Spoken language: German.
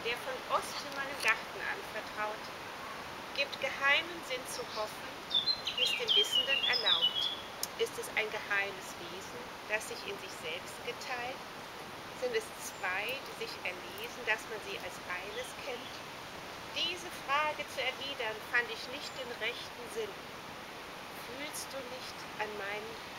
der von Ost in meinem Garten anvertraut, gibt geheimen Sinn zu hoffen, wie es dem Wissenden erlaubt. Ist es ein geheimes Wesen, das sich in sich selbst geteilt? Sind es zwei, die sich erlesen, dass man sie als eines kennt? Diese Frage zu erwidern, fand ich nicht den rechten Sinn. Fühlst du nicht an meinen